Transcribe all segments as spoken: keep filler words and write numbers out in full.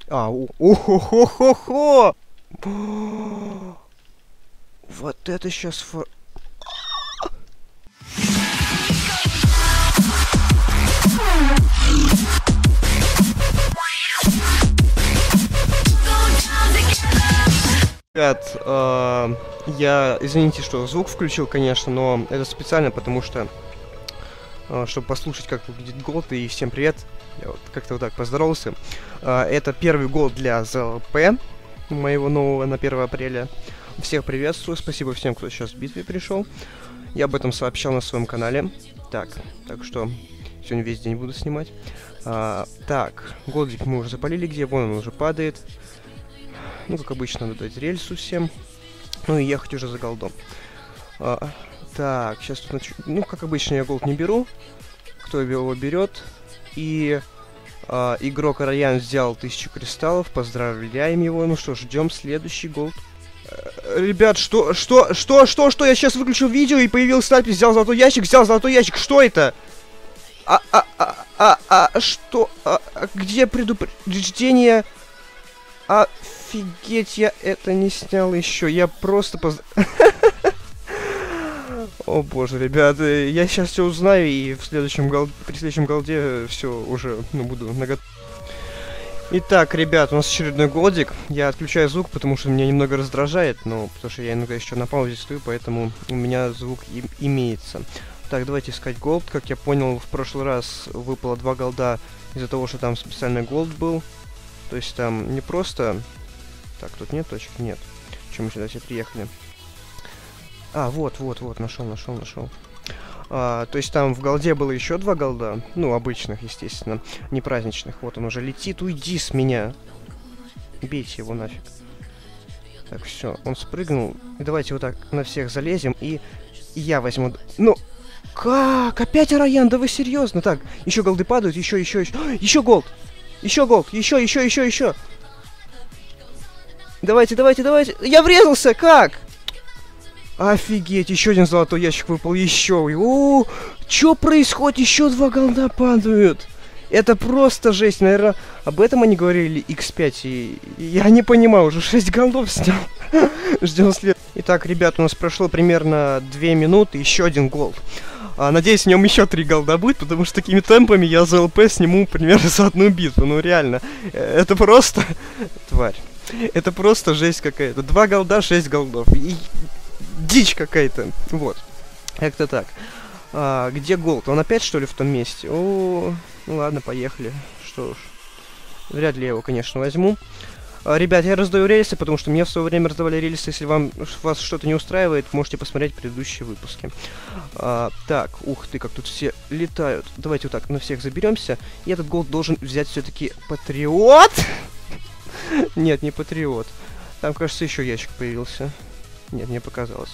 А, о-хо-хо-хо-хо! Вот это сейчас фор... Ребят, э, я, извините, что звук включил, конечно, но это специально, потому что, э, чтобы послушать, как выглядит голд, и всем привет, я вот как-то вот так поздоровался. Э, это первый голд для ЗЛП, моего нового на первое апреля. Всех приветствую, спасибо всем, кто сейчас в битве пришел. Я об этом сообщал на своем канале. Так, так что сегодня весь день буду снимать. А, так, голдик мы уже запалили, где вон он уже падает. Ну, как обычно, надо дать рельсу всем. Ну и ехать уже за голдом. А, так, сейчас тут... Нач... Ну, как обычно, я голд не беру. Кто его берет. И а, игрок Райан взял тысячу кристаллов. Поздравляем его. Ну что, ждем следующий голд. Ребят, что, что, что, что, что? Я сейчас выключил видео и появился надпись: взял золотой ящик, взял золотой ящик. Что это? А, а, а, а, а, что? А, а, где предупреждение? Офигеть, я это не снял еще. Я просто поз... О боже, ребята, я сейчас все узнаю и в следующем гол... при следующем голде все уже, ну, буду наготове. Итак, ребят, у нас очередной голдик. Я отключаю звук, потому что меня немного раздражает, но потому что я иногда еще на паузе стою, поэтому у меня звук и имеется. Так, давайте искать голд. Как я понял, в прошлый раз выпало два голда из-за того, что там специальный голд был. То есть там не просто... Так, тут нет точек? Нет. Чем мы сюда все приехали? А, вот, вот, вот, нашел, нашел, нашел. А, то есть там в голде было еще два голда. Ну, обычных, естественно. Не праздничных. Вот он уже летит. Уйди с меня. Бейте его нафиг. Так, все, он спрыгнул. И давайте вот так на всех залезем. И, и я возьму... Ну, как? Опять Райан? Да вы серьезно? Так, еще голды падают. Еще, еще, еще. Еще голд. Еще голд. Еще, еще, еще, еще. Давайте, давайте, давайте. Я врезался. Как? Офигеть, еще один золотой ящик выпал, еще. О, что происходит? Еще два голда падают. Это просто жесть. Наверное, об этом они говорили икс пять. И, и я не понимаю, уже шесть голдов снял. Ждем след. Итак, ребят, у нас прошло примерно две минуты, еще один голд. А, надеюсь, в нем еще три голда будет, потому что такими темпами я за ЛП сниму примерно за одну битву. Ну реально, это просто... Тварь. Это просто жесть какая-то. Два голда, шесть голдов. И... Дичь какая-то. Вот. Как-то так. А, где голд? Он опять, что ли, в том месте? О, ну ладно, поехали. Что ж. Вряд ли я его, конечно, возьму. А, ребят, я раздаю рельсы, потому что мне в свое время раздавали рельсы. Если вам вас что-то не устраивает, можете посмотреть предыдущие выпуски. А, так, ух ты, как тут все летают. Давайте вот так на всех заберемся. И этот голд должен взять все-таки Патриот. Нет, не Патриот. Там, кажется, еще ящик появился. Нет, мне показалось.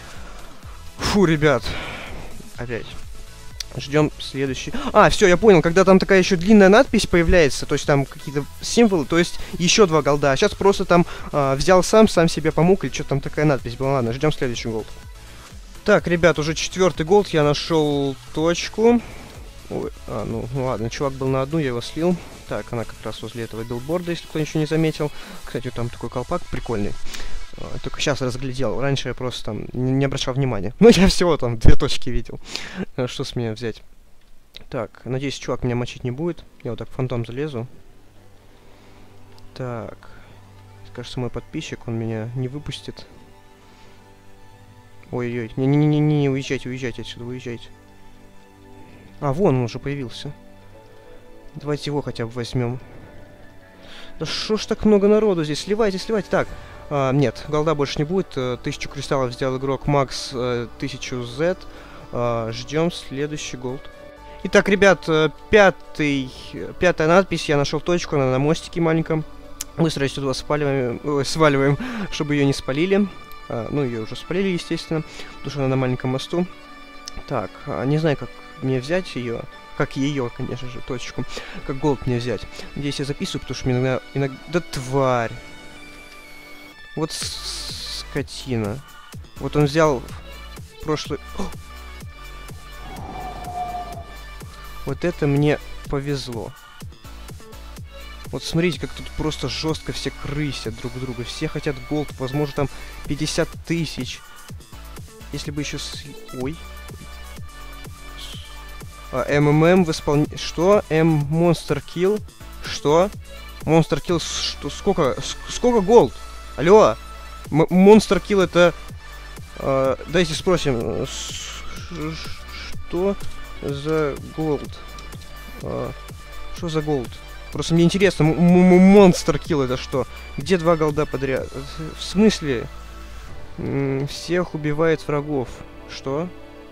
Фу, ребят. Опять. Ждем следующий. А, все, я понял, когда там такая еще длинная надпись появляется, то есть там какие-то символы, то есть еще два голда. А сейчас просто там а, взял сам, сам себе помог, или что там такая надпись была. Ладно, ждем следующий голд. Так, ребят, уже четвертый голд, я нашел точку. Ой, а, ну, ну ладно, чувак был на одну, я его слил. Так, она как раз возле этого билборда, если кто еще не заметил. Кстати, там такой колпак прикольный. Только сейчас разглядел. Раньше я просто там не обращал внимания. Ну, я всего там две точки видел. Что с меня взять? Так, надеюсь, чувак меня мочить не будет. Я вот так в фантом залезу. Так. Кажется, мой подписчик, он меня не выпустит. Ой-ой-ой. Не-не-не-не, уезжайте, уезжайте отсюда, уезжайте. А, вон он уже появился. Давайте его хотя бы возьмем. Да шо ж так много народу здесь? Сливайте, сливайте. Так. А, нет, голда больше не будет. Тысячу кристаллов взял игрок Макс, тысячу зет. А, ждем следующий голд. Итак, ребят, пятый, пятая надпись. Я нашел точку, она на мостике маленьком. Быстро сюда сваливаем, ой, сваливаем, чтобы ее не спалили. А, ну, ее уже спалили, естественно, потому что она на маленьком мосту. Так, а, не знаю, как мне взять ее. Как ее, конечно же, точку. Как голд мне взять. Здесь я записываю, потому что мне иногда... иногда... Да тварь! Вот скотина. Вот он взял прошлый... О! Вот это мне повезло. Вот смотрите, как тут просто жестко все крысят друг друга. Все хотят голд, возможно, там пятьдесят тысяч. Если бы еще с... Ой. А, МММ в исполнении... Что? М Monster Kill? Что? Monster Kill... Что? Сколько? Сколько голд? Алло? М Monster Kill это... А, дайте спросим. Что за голд? А, что за голд? Просто мне интересно, Monster Kill это что? Где два голда подряд? В смысле? М всех убивает врагов. Что?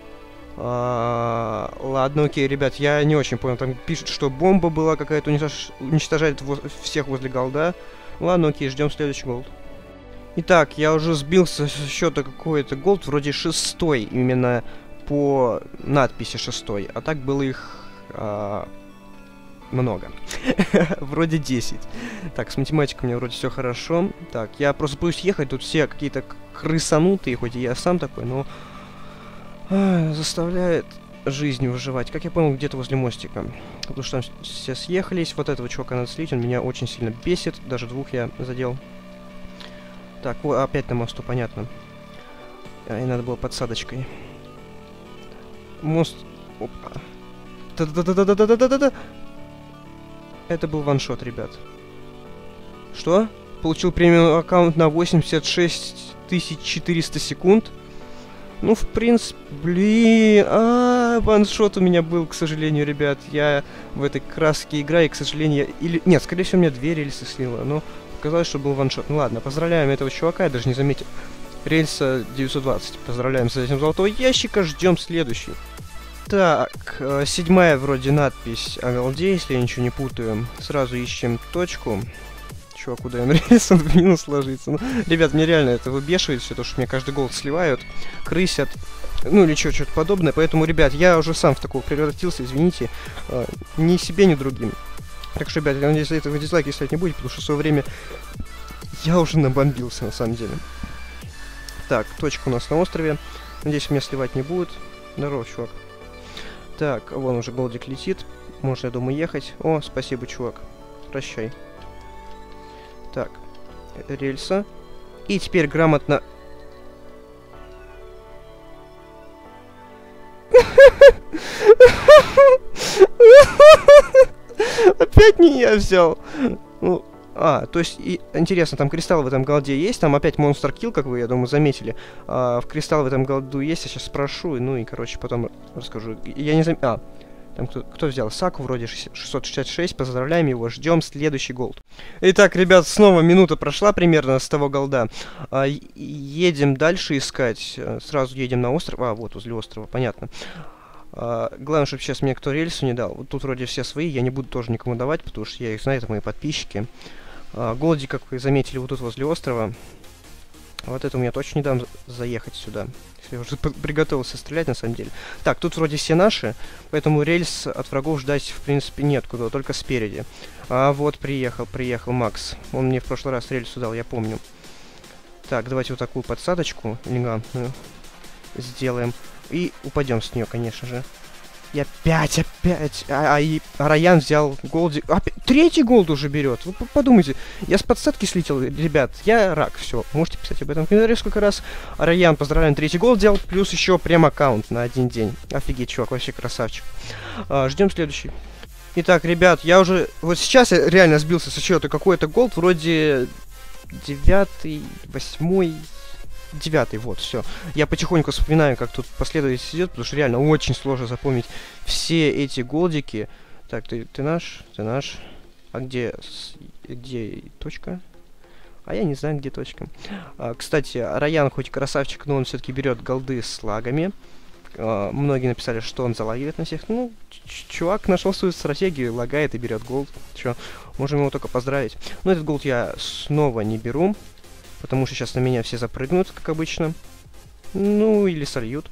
А, ладно, окей, ребят, я не очень понял. Там пишут, что бомба была какая-то, уничтож... уничтожает воз... всех возле голда. Ладно, окей, ждем следующий голд. Итак, я уже сбился с счета какой-то голд, вроде шестой, именно по надписи шестой. А так было их а... много. Вроде десять. Так, с математикой у меня вроде все хорошо. Так, я просто боюсь ехать, тут все какие-то крысанутые, хоть и я сам такой, но а, заставляет жизнь выживать. Как я понял, где-то возле мостика. Потому что там все съехались. Вот этого чувака надо слить, он меня очень сильно бесит. Даже двух я задел. Так, о, опять на мосту, понятно. А, и надо было подсадочкой. Мост... Опа. Да-да-да-да-да-да-да-да-да! Это был ваншот, ребят. Что? Получил премиум аккаунт на восемьдесят шесть тысяч четыреста секунд. Ну, в принципе, блин, а, ваншот у меня был, к сожалению, ребят. Я в этой краске играю, и, к сожалению, я... или... Нет, скорее всего, у меня две рельсы слила, но показалось, что был ваншот. Ну ладно, поздравляем этого чувака, я даже не заметил. Рельса девятьсот двадцать. Поздравляем с этим золотого ящика, ждем следующий. Так, э, седьмая вроде надпись о голде, если я ничего не путаю. Сразу ищем точку. Чуваку даем рельс, он в минус ложится. Ну, ребят, мне реально это выбешивает все, то, что мне каждый голд сливают, крысят, ну или что-то подобное. Поэтому, ребят, я уже сам в такого превратился, извините, э, ни себе, ни другим. Так что, ребят, я надеюсь, за этого дизлайки ставить не будет, потому что в свое время я уже набомбился, на самом деле. Так, точка у нас на острове. Надеюсь, меня сливать не будет. Здорово, чувак. Так, вон уже голдик летит. Можно, я думаю, ехать. О, спасибо, чувак. Прощай. Так, рельса. И теперь грамотно... Опять не я взял. Ну, а, то есть, и, интересно, там кристалл в этом голде есть, там опять Monster Kill, как вы, я думаю, заметили. А, в кристалл в этом голду есть, я сейчас спрошу, ну и, короче, потом расскажу. Я не заметил... А, там кто, кто взял? Саку вроде шестьсот шестьдесят шесть, поздравляем его, ждем следующий голд. Итак, ребят, снова минута прошла примерно с того голда. А, едем дальше искать, сразу едем на остров, а, вот, возле острова, понятно. Uh, главное, чтобы сейчас мне кто рельсу не дал. Вот тут вроде все свои, я не буду тоже никому давать, потому что я их знаю, это мои подписчики. Uh, голди, как вы заметили, вот тут возле острова. Вот это я точно не дам заехать сюда. Если я уже приготовился стрелять, на самом деле. Так, тут вроде все наши, поэтому рельс от врагов ждать, в принципе, нет куда, только спереди. А вот приехал, приехал Макс. Он мне в прошлый раз рельсу дал, я помню. Так, давайте вот такую подсадочку элегантную сделаем. И упадем с нее, конечно же. И опять, опять. А, а, и, а Райан взял голди. Опять, третий голд уже берет. Вы подумайте. Я с подсадки слетел, ребят. Я рак. Все. Можете писать об этом в комментариях сколько раз. А Райан, поздравляем, третий голд взял. Плюс еще прям аккаунт на один день. Офигеть, чувак, вообще красавчик. А, ждем следующий. Итак, ребят, я уже... Вот сейчас я реально сбился со счета. Какой-то голд вроде девятый, восьмой... Девятый, вот, все. Я потихоньку вспоминаю, как тут последовательность идет, потому что реально очень сложно запомнить все эти голдики. Так, ты, ты наш, ты наш. А где, где точка? А я не знаю, где точка. А, кстати, Райан хоть красавчик, но он все-таки берет голды с лагами. А, многие написали, что он залагивает на всех. Ну, чувак нашел свою стратегию, лагает и берет голд. Че, можем его только поздравить. Но этот голд я снова не беру. Потому что сейчас на меня все запрыгнут, как обычно. Ну, или сольют.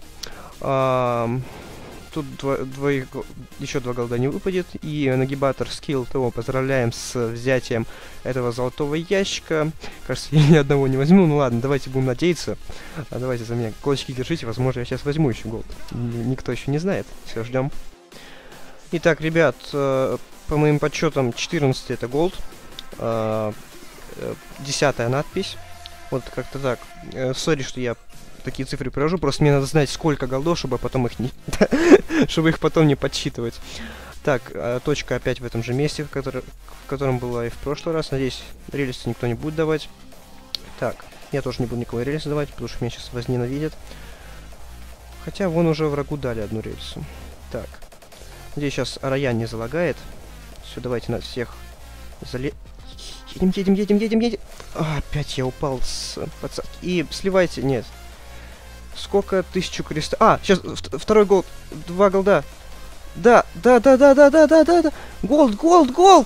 А, тут дво, двоих, еще два голда не выпадет. И нагибатор скилл ТО поздравляем с взятием этого золотого ящика. Кажется, я ни одного не возьму. Ну ладно, давайте будем надеяться. А давайте за меня кулачки держите. Возможно, я сейчас возьму еще голд. Никто еще не знает. Все, ждем. Итак, ребят, по моим подсчетам, четырнадцатый это голд. э, десятая надпись. Вот как-то так. Сори, что я такие цифры привожу, просто мне надо знать, сколько голдов, чтобы потом их не... чтобы их потом не подсчитывать. Так, э, точка опять в этом же месте, в, который, в котором была и в прошлый раз. Надеюсь, рельсы никто не будет давать. Так, я тоже не буду никого рельсы давать, потому что меня сейчас возненавидят. Хотя вон уже врагу дали одну рельсу. Так. Надеюсь, сейчас Раян не залагает. Все, давайте нас всех зале... Едем, едем, едем, едем, едем. А, опять я упал с подсадки. И сливайте, нет. Сколько? Тысячу креста. А, сейчас второй голд. Два голда. Да, да, да, да, да, да, да, да, да. Голд, голд, голд.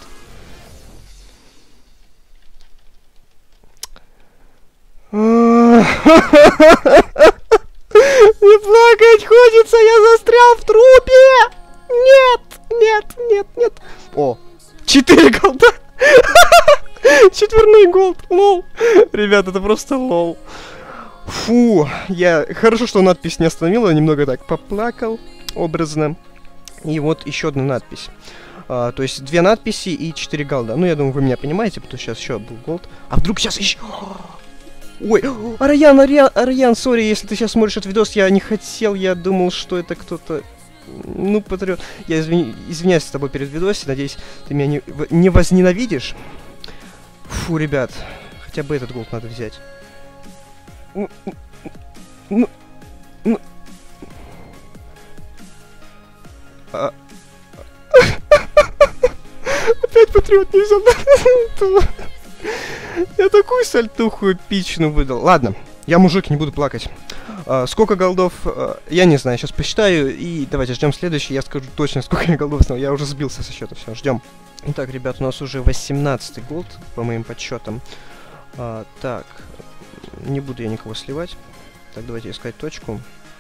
Не плакать хочется, я застрял в трупе! Нет, нет, нет, нет. О, четыре голда! Четверной голд, лол. Ребят, это просто лол. Фу, я... Хорошо, что надпись не остановила, немного так поплакал, образно. И вот еще одна надпись. А, то есть две надписи и четыре голда. Ну, я думаю, вы меня понимаете, потому что сейчас еще был голд. А вдруг сейчас еще... Ой, Араян, Араян, Араян, сори, если ты сейчас смотришь этот видос, я не хотел, я думал, что это кто-то... Ну, патриот. Я извини... извиняюсь с тобой перед видосом, надеюсь, ты меня не, не возненавидишь. Фу, ребят, хотя бы этот голд надо взять. Ну, ну, ну. А... Опять патриот не взял. Я такую сальтуху эпичную выдал. Ладно, я мужик, не буду плакать. А, сколько голдов? А, я не знаю, сейчас посчитаю. И давайте ждем следующий. Я скажу точно, сколько я голдов снял. Я уже сбился со счета. Все, ждем. Итак, ребят, у нас уже восемнадцатый голд, по моим подсчетам. А, так, не буду я никого сливать. Так, давайте искать точку.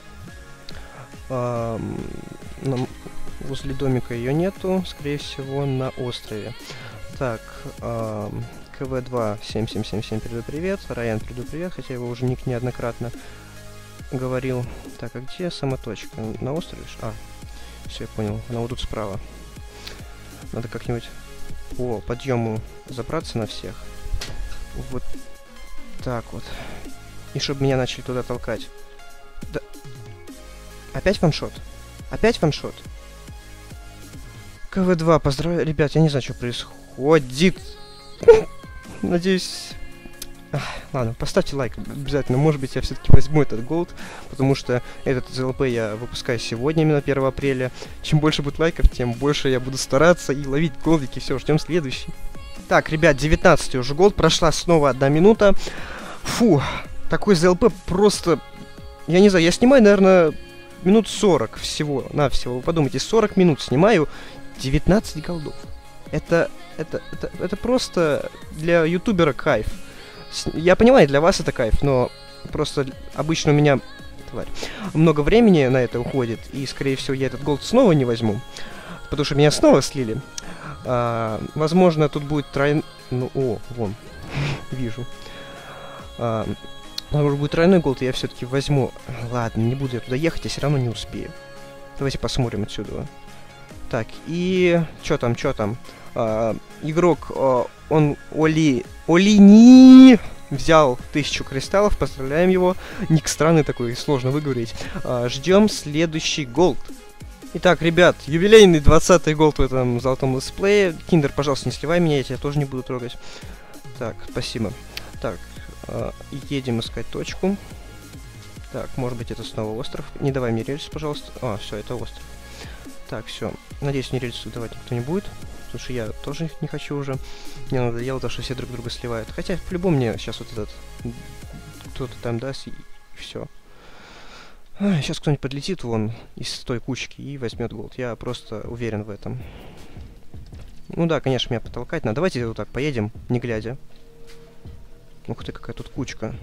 А, на, возле домика ее нету. Скорее всего, на острове. Так, а, КВ два семь семь семь семь, передаю привет. Раян, передаю привет, хотя его уже ник неоднократно говорил. Так, а где сама точка? На острове? А, все, я понял. Она вот тут справа. Надо как-нибудь по подъему забраться на всех. Вот так вот. И чтобы меня начали туда толкать. Да. Опять ваншот? Опять ваншот? КВ два, поздравляю. Ребят, я не знаю, что происходит. Надеюсь... Ах, ладно, поставьте лайк обязательно. Может быть, я все-таки возьму этот голд, потому что этот ЗЛП я выпускаю сегодня, именно первого апреля. Чем больше будет лайков, тем больше я буду стараться и ловить голдики. Все, ждем следующий. Так, ребят, девятнадцатый уже голд. Прошла снова одна минута. Фу, такой ЗЛП просто... Я не знаю, я снимаю, наверное, минут сорок всего. На всего. Вы подумайте, сорок минут снимаю, девятнадцать голдов. Это... Это, это, это просто для ютубера кайф. Я понимаю, для вас это кайф, но просто обычно у меня, тварь, много времени на это уходит, и, скорее всего, я этот голд снова не возьму, потому что меня снова слили. А, возможно, тут будет тройной... Ну, о, вон, вижу. А, может, будет тройной голд, и я все-таки возьму. Ладно, не буду я туда ехать, я все равно не успею. Давайте посмотрим отсюда. Так, и... Чё там, чё там? Uh, игрок, uh, он Оли... Олини взял тысячу кристаллов, поздравляем его. Ник странный такой, сложно выговорить. Uh, ждем следующий голд. Итак, ребят, юбилейный двадцатый голд в этом золотом летсплее. Киндер, пожалуйста, не сливай меня, я тебя тоже не буду трогать. Так, спасибо. Так, uh, едем искать точку. Так, может быть, это снова остров. Не давай мне рельс, пожалуйста. А, все, это остров. Так, все. Надеюсь, мне рельсы давать никто не будет. Потому что я тоже не хочу уже. Мне надоело то, что все друг друга сливают. Хотя, по-любому мне сейчас вот этот... Кто-то там даст, и, и все. А, сейчас кто-нибудь подлетит вон из той кучки и возьмет голд. Я просто уверен в этом. Ну да, конечно, меня потолкать надо. Давайте вот так поедем, не глядя. Ух ты, какая тут кучка.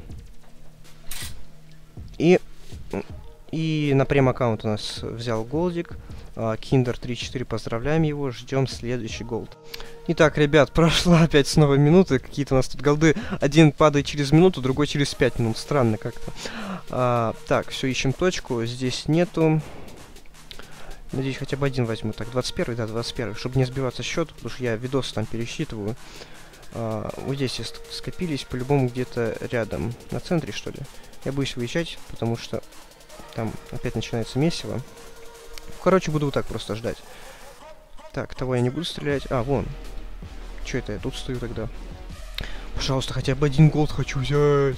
И... И на прем-аккаунт у нас взял голдик. Киндер три четыре, поздравляем его, ждем следующий голд. Итак, ребят, прошла опять снова минуты. Какие-то у нас тут голды. Один падает через минуту, другой через пять минут. Странно как-то. А, так, все, ищем точку. Здесь нету. Надеюсь, хотя бы один возьму. Так, двадцать первый, да, двадцать первый. Чтобы не сбиваться счет, потому что я видосы там пересчитываю. А, вот здесь скопились по-любому где-то рядом. На центре, что ли? Я боюсь выезжать, потому что там опять начинается месиво. Короче, буду вот так просто ждать. Так, того я не буду стрелять. А, вон. Че это я тут стою тогда? Пожалуйста, хотя бы один голд хочу взять.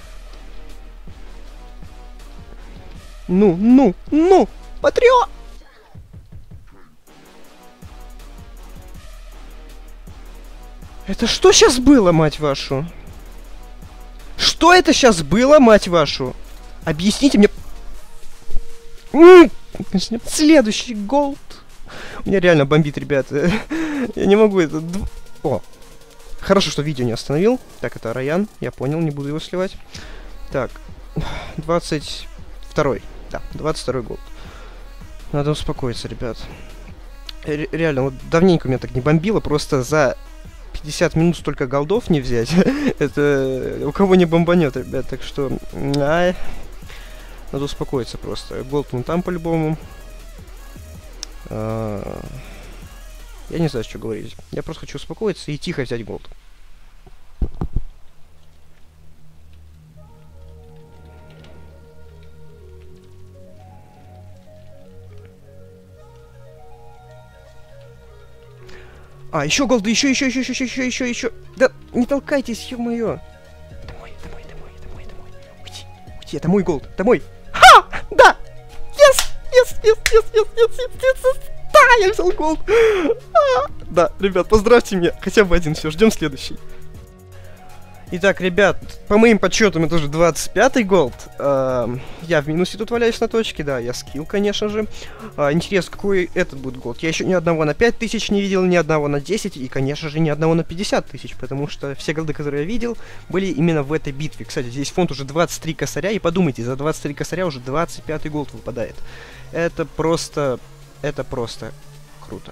Ну, ну, ну! Патриот! Это что сейчас было, мать вашу? Что это сейчас было, мать вашу? Объясните мне. Следующий голд. У меня реально бомбит, ребята. Я не могу это... О! Хорошо, что видео не остановил. Так, это Райан. Я понял, не буду его сливать. Так. двадцать второй. Да, двадцать второй голд. Надо успокоиться, ребят. Ре реально, вот давненько меня так не бомбило. Просто за пятьдесят минут столько голдов не взять. Это у кого не бомбанет, ребят. Так что... Ай. Надо успокоиться просто. Голд вон там по-любому. А... Я не знаю, что говорить. Я просто хочу успокоиться и тихо взять голд. А, еще голды, еще, еще, еще, еще, еще, еще, еще. Да не толкайтесь, ё-моё. Домой, домой, домой, домой, домой. Уйди, уйди, это мой голд, это мой. Ха! Да! Yes! Yes, yes, yes, yes, yes, yes, yes, yes. Да, я взял голд. А, да, ребят, поздравьте меня. Хотя бы один, все, ждем следующий. Итак, ребят, по моим подсчетам это уже двадцать пятый голд. Uh, я в минусе тут валяюсь на точке, да, я скилл, конечно же. Uh, интересно, какой этот будет голд? Я еще ни одного на пять тысяч не видел, ни одного на десять и, конечно же, ни одного на пятьдесят тысяч, потому что все голды, которые я видел, были именно в этой битве. Кстати, здесь фонд уже двадцать три косаря, и подумайте, за двадцать три косаря уже двадцать пятый голд выпадает. Это просто, это просто круто.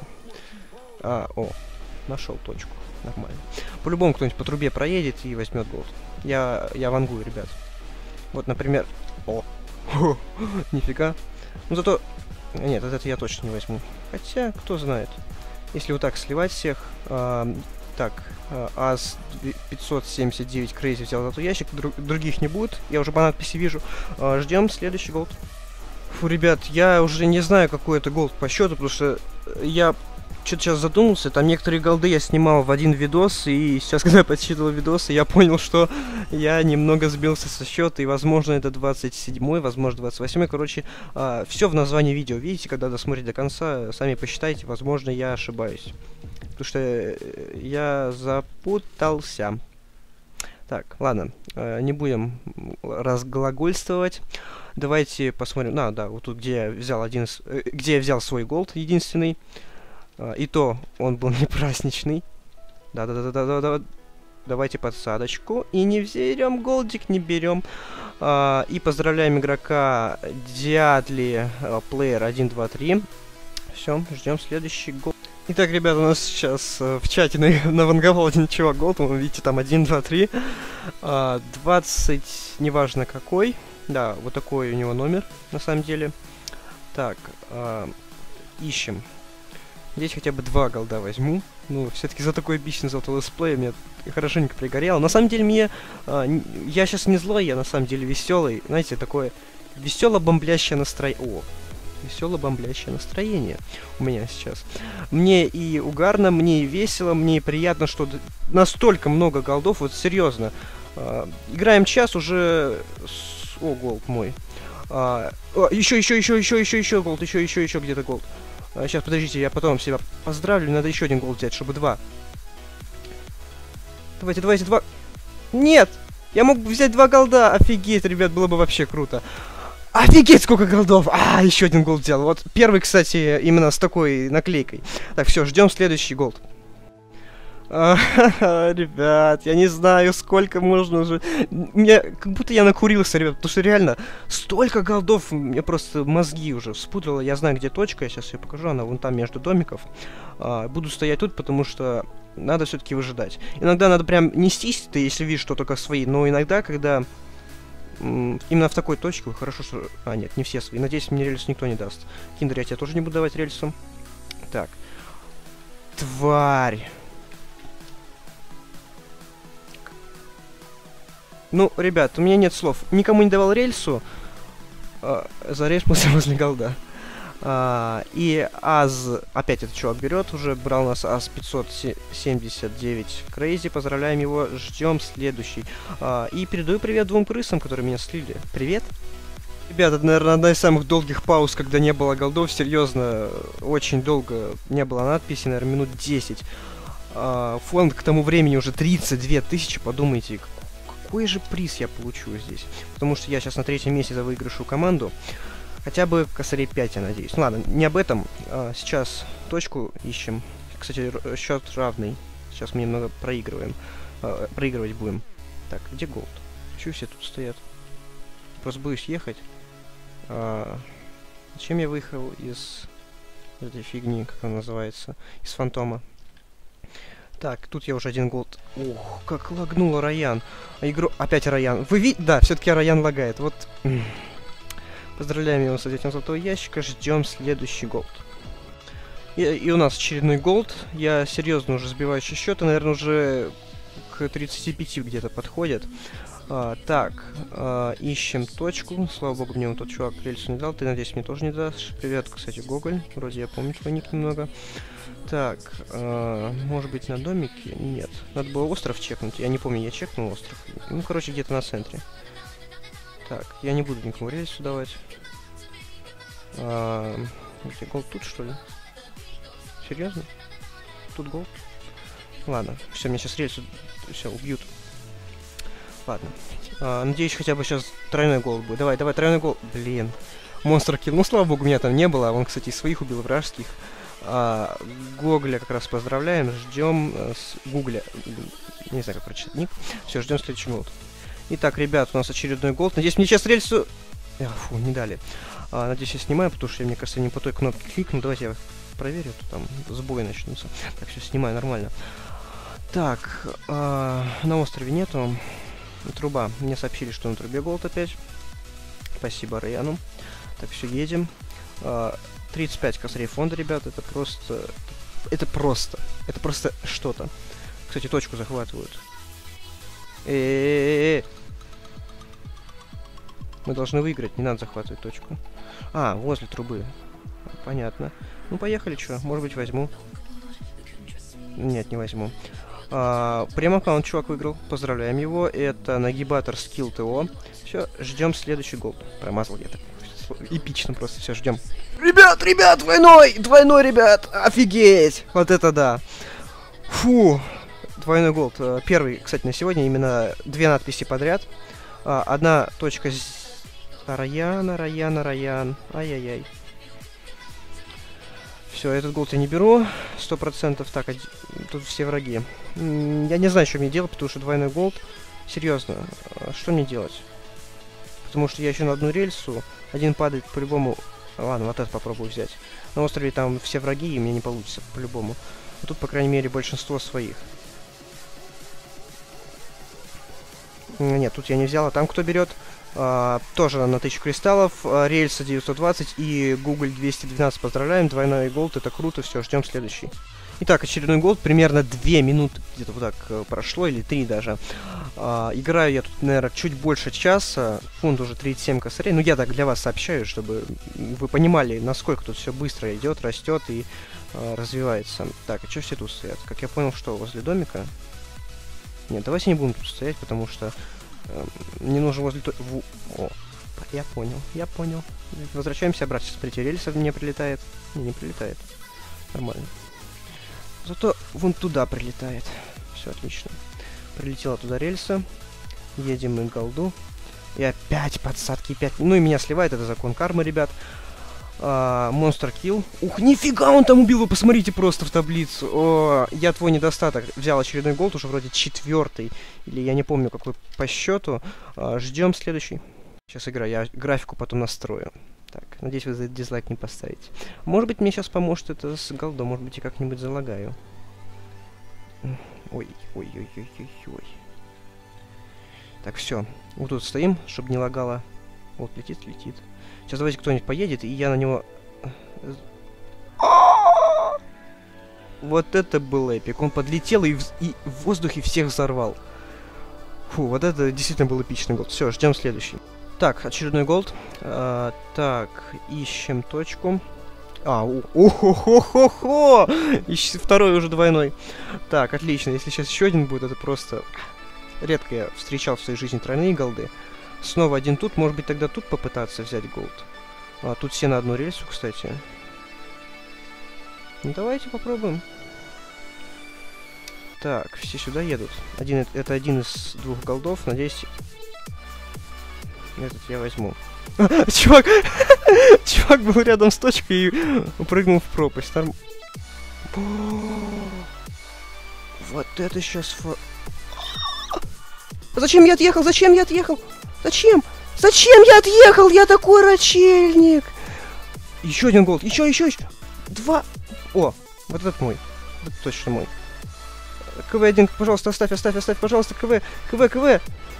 А, о, нашел точку. Нормально. По-любому кто-нибудь по трубе проедет и возьмет голд. Я, я вангую, ребят. Вот, например... О! О, нифига. Ну зато... Нет, это я точно не возьму. Хотя, кто знает. Если вот так сливать всех... А, так, АЗ пятьсот семьдесят девять Крейзи взял золотой ящик, друг, других не будет. Я уже по надписи вижу. А, ждем следующий голд. Фу, ребят, я уже не знаю, какой это голд по счету, потому что я... Что-то сейчас задумался, там некоторые голды я снимал в один видос, и сейчас, когда я подсчитывал видосы, я понял, что я немного сбился со счета, и, возможно, это двадцать седьмой, возможно, двадцать восьмой, короче, а, все в названии видео, видите, когда досмотрите до конца, сами посчитайте, возможно, я ошибаюсь, потому что я запутался. Так, ладно, не будем разглагольствовать. Давайте посмотрим, а, да, вот тут, где я взял один, где я взял свой голд, единственный. Uh, и то он был не праздничный. Да-да-да-да-да-да. Давайте подсадочку. И не берем голдик, не берем. Uh, и поздравляем игрока Диадли Плеер один, два, три. Все, ждем следующий голд. Итак, ребята, у нас сейчас uh, в чате наванговал один чувак голд. Вы видите, там один, два, три. Uh, двадцать, неважно какой. Да, вот такой у него номер, на самом деле. Так, uh, ищем. Здесь хотя бы два голда возьму. Ну, все-таки за такой эпичный золотой летсплей мне хорошенько пригорело. На самом деле, мне... А, я сейчас не злой, я на самом деле веселый. Знаете, такое весело-бомблящее настроение. О, весело-бомблящее настроение у меня сейчас. Мне и угарно, мне и весело, мне и приятно, что настолько много голдов. Вот серьезно. А, играем час уже... С... О, голд мой. А, еще, еще, еще, еще, еще, еще голд, еще, еще, еще где-то голд. А, сейчас, подождите, я потом себя поздравлю. Надо еще один голд взять, чтобы два. Давайте, давайте, два. Нет! Я мог бы взять два голда. Офигеть, ребят, было бы вообще круто. Офигеть, сколько голдов! А, еще один голд взял. Вот первый, кстати, именно с такой наклейкой. Так, все, ждем следующий голд. Ребят, я не знаю, сколько можно уже... Мне как будто я накурился, ребят, потому что реально столько голдов, мне просто мозги уже спутало. Я знаю, где точка, я сейчас ее покажу, она вон там между домиков. А, буду стоять тут, потому что надо все-таки выжидать. Иногда надо прям нестись, ты если видишь, что только свои, но иногда, когда именно в такой точке, хорошо, что... А, нет, не все свои. Надеюсь, мне рельс никто не даст. Киндер, я тебе тоже не буду давать рельсом. Так. Тварь. Ну, ребят, у меня нет слов. Никому не давал рельсу. А, зарезался возле голда. А, и АЗ, опять этот чувак берет, уже брал у нас АЗ пятьсот семьдесят девять Crazy, поздравляем его, ждем следующий. А, и передаю привет двум крысам, которые меня слили. Привет! Ребята, это, наверное, одна из самых долгих пауз, когда не было голдов, серьезно, очень долго не было надписи, наверное, минут десять. А, фонд к тому времени уже тридцать две тысячи, подумайте, какой же приз я получу здесь. Потому что я сейчас на третьем месте за выигрышу команду. Хотя бы косарей пять, я надеюсь. Ну ладно, не об этом. А, сейчас точку ищем. Кстати, счет равный. Сейчас мы немного проигрываем. А, проигрывать будем. Так, где голд? Чего все тут стоят? Просто боюсь ехать. А, зачем я выехал из этой фигни, как она называется? Из фантома. Так, тут я уже один голд. Ох, как лагнула Райан. А игру... Опять Райан. Вы видите? Да, все-таки Райан лагает. Вот... Поздравляем его с этим золотого ящика, ждем следующий голд. И, и у нас очередной голд. Я серьезно уже сбивающий счет, и, наверное, уже к тридцати пяти где-то подходит. А, так, а, ищем точку. Слава богу, мне вот тот чувак рельсу не дал. Ты, надеюсь, мне тоже не дашь. Привет, кстати, Гоголь. Вроде я помню твой ник немного. Так, а, может быть, на домике? Нет. Надо было остров чекнуть. Я не помню, я чекнул остров. Ну, короче, где-то на центре. Так, я не буду никому рельсу давать. А, где голд тут, что ли? Серьезно? Тут голд? Ладно, все, меня сейчас рельсу все убьют. Ладно. А, надеюсь, хотя бы сейчас тройной голд будет. Давай, давай, тройной голд. Блин. Монстр килл. Ну, слава богу, меня там не было. Он, кстати, своих убил, вражеских. А, Гогля как раз поздравляем. Ждем а, с Гугля. Не знаю, как прочитать ник. Все, ждем следующий голд. Итак, ребят, у нас очередной голд. Надеюсь, мне сейчас рельсу... Эх, фу, не дали. А, надеюсь, я снимаю, потому что я, мне кажется, не по той кнопке кликну. Давайте я проверю, а то там сбои начнутся. Так, все, снимаю, нормально. Так, а, на острове нету. Труба. Мне сообщили, что на трубе голд опять. Спасибо Раяну. Так, все, едем. А, тридцать пять косарей фонда, ребят. Это просто... Это просто. Это просто что-то. Кстати, точку захватывают. Э-э-э-э. Мы должны выиграть, не надо захватывать точку. А, возле трубы. Понятно. Ну, поехали, что? Может быть, возьму. Нет, не возьму. А, прем-аккаунт чувак выиграл. Поздравляем его. Это нагибатор скилл ТО. Все, ждем следующий голд. Промазал где-то. Эпично просто. Все, ждем. Ребят, ребят, двойной! Двойной, ребят! Офигеть! Вот это да! Фу! Двойной голд. Первый, кстати, на сегодня именно две надписи подряд. Одна точка... Раяна, Раяна, Раян. Ай-яй-яй. Все, этот голд я не беру. Сто процентов. Так, один... тут все враги. Я не знаю, что мне делать, потому что двойной голд. Серьезно, что мне делать? Потому что я еще на одну рельсу. Один падает по-любому. Ладно, вот это попробую взять. На острове там все враги, и мне не получится по-любому. А тут, по крайней мере, большинство своих. Нет, тут я не взял. А там кто берет? А, тоже на тысячу кристаллов. А, рельса девятьсот двадцать и Google двести двенадцать. Поздравляем. Двойной голд. Это круто. Все, ждем следующий. Итак, очередной голд. Примерно две минуты где-то вот так э, прошло. Или три даже. А, играю я тут, наверное, чуть больше часа. Фунт уже тридцать семь косарей. Ну, я так для вас сообщаю, чтобы вы понимали, насколько тут все быстро идет, растет и э, развивается. Так, а что все тут стоят? Как я понял, что возле домика... Нет, давайте не будем тут стоять, потому что э, мне нужно возле... В... О, я понял, я понял. Возвращаемся обратно. Смотрите, рельса мне прилетает. Не, не прилетает. Нормально. Зато вон туда прилетает. Все отлично. Прилетела туда рельса. Едем мы к голду. И опять подсадки, пять. Ну и меня сливает, это закон кармы, ребят. Монстр килл. Ух, нифига он там убил, вы посмотрите просто в таблицу. О, я твой недостаток. Взял очередной голд, уже вроде четвертый. Или я не помню, какой по счету. А, ждем следующий. Сейчас игра, я графику потом настрою. Так, надеюсь, вы за дизлайк не поставите. Может быть, мне сейчас поможет это с голдом. Может быть, я как-нибудь залагаю. Ой, ой, ой, ой, ой, ой. Так, все. Вот тут стоим, чтобы не лагало. Вот, летит, летит. Сейчас давайте кто-нибудь поедет, и я на него... Вот это был эпик. Он подлетел и в, и в воздухе всех взорвал. Фу, вот это действительно был эпичный голд. Все, ждем следующий. Так, очередной голд. А, так, ищем точку. А, о-хо-хо-хо-хо! Ищи, второй уже двойной. Так, отлично. Если сейчас еще один будет, это просто... Редко я встречал в своей жизни тройные голды. Снова один тут. Может быть, тогда тут попытаться взять голд. А, тут все на одну рельсу, кстати. Ну, давайте попробуем. Так, все сюда едут. Один, это один из двух голдов. Надеюсь, этот я возьму. Чувак, чувак был рядом с точкой и упрыгнул в пропасть. Норм... Вот это сейчас... Фо... Зачем я отъехал? Зачем я отъехал? Зачем? Зачем я отъехал? Я такой рачельник. Еще один голд. Еще, еще, еще. Два. О, вот этот мой. Это точно мой. КВ один, пожалуйста, оставь, оставь, оставь, пожалуйста, КВ, КВ, КВ.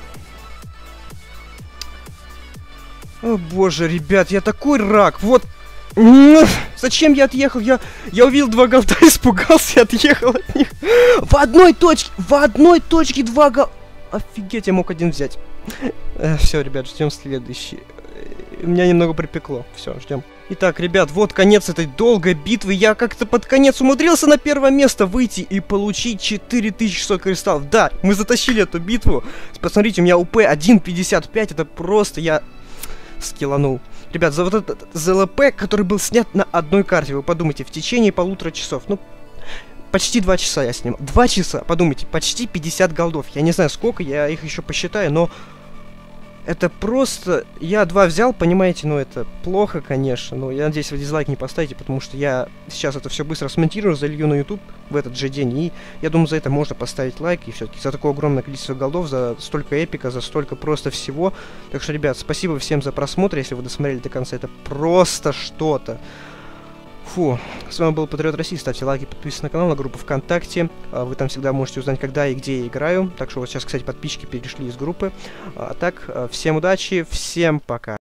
О боже, ребят, я такой рак, вот. Зачем я отъехал? Я, я увидел два голда, испугался и отъехал от них. В одной точке, в одной точке два голда. Офигеть, я мог один взять. Все, ребят, ждем следующий. Меня немного припекло. Все, ждем. Итак, ребят, вот конец этой долгой битвы. Я как-то под конец умудрился на первое место выйти и получить четыре тысячи шестьсот кристаллов. Да, мы затащили эту битву. Посмотрите, у меня УП один пятьдесят пять. Это просто я скилланул. Ребят, за вот этот ЗЛП, который был снят на одной карте, вы подумайте, в течение полутора часов. Ну, почти два часа я снимал. Два часа, подумайте, почти пятьдесят голдов. Я не знаю сколько, я их еще посчитаю, но... Это просто... Я два взял, понимаете, ну это плохо, конечно, но я надеюсь, вы дизлайк не поставите, потому что я сейчас это все быстро смонтирую, залью на YouTube в этот же день, и я думаю, за это можно поставить лайк, и все-таки за такое огромное количество голдов, за столько эпика, за столько просто всего. Так что, ребят, спасибо всем за просмотр, если вы досмотрели до конца, это просто что-то. Фу, с вами был Патриот России, ставьте лайки, подписывайтесь на канал, на группу ВКонтакте, вы там всегда можете узнать, когда и где я играю, так что вот сейчас, кстати, подписчики перешли из группы, а так, всем удачи, всем пока.